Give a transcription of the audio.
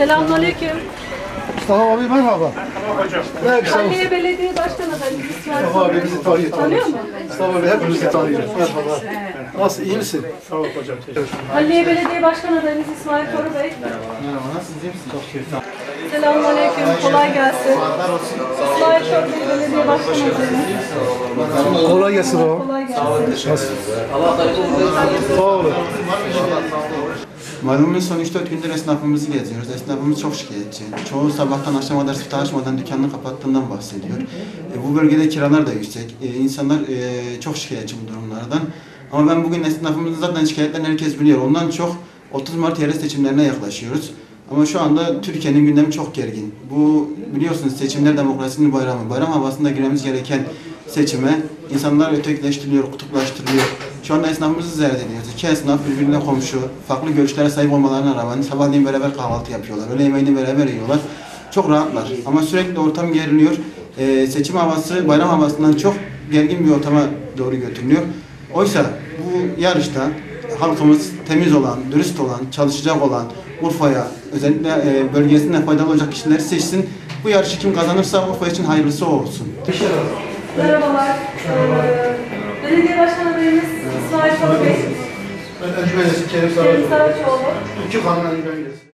Selamünaleyküm. Mustafa abi merhaba. Merhaba hocam. Halliye Belediye Başkan adayımız İsmail Mustafa abi bizi tanıyor. Tanıyor mu? Mustafa abi hepimizi tanıyor. Merhaba. Nasıl, iyi misin? Sağ ol hocam. Teşekkür ederim. Halliye Belediye Başkan adayımız İsmail Koru Bey. Merhaba, nasılsınız, iyi misiniz? Çok şükür. Selamünaleyküm. Kolay gelsin. İsmail Koru Bey Belediye Başkan adayımız. Kolay gelsin baba. Kolay gelsin. Sağ olun. Malumunuz son 3-4 gündür esnafımızı geziyoruz. Esnafımız çok şikayetçi. Çoğu sabahtan akşama kadar siftah açmadan dükkanını kapattığından bahsediyor. Bu bölgede kiralar da yüksek. İnsanlar çok şikayetçi bu durumlardan. Ama ben bugün esnafımızın zaten şikayetlerini herkes biliyor. Ondan çok 30 Mart yerel seçimlerine yaklaşıyoruz. Ama şu anda Türkiye'nin gündemi çok gergin. Bu biliyorsunuz seçimler demokrasinin bayramı. Bayram havasında girmemiz gereken seçime insanlar ötekileştiriliyor, kutuplaştırılıyor. Şu anda esnafımızı ziyaret ediyoruz. İki esnaf birbirine komşu, farklı görüşlere sahip olmalarına rağmen sabahleyin beraber kahvaltı yapıyorlar. Öğle yemeğini beraber yiyorlar. Çok rahatlar ama sürekli ortam geriliyor. Seçim havası, bayram havasından çok gergin bir ortama doğru götürülüyor. Oysa bu yarışta halkımız temiz olan, dürüst olan, çalışacak olan, Urfa'ya, özellikle bölgesine faydalı olacak kişileri seçsin. Bu yarışı kim kazanırsa Urfa için hayırlısı o olsun. Merhabalar. Belediye Başkan adayımız İsmail Koru Bey. Ben Öncü Belediyesi Kerim Kerim Saracoğlu. Saraçoğlu. İki kanundan ben gelsin.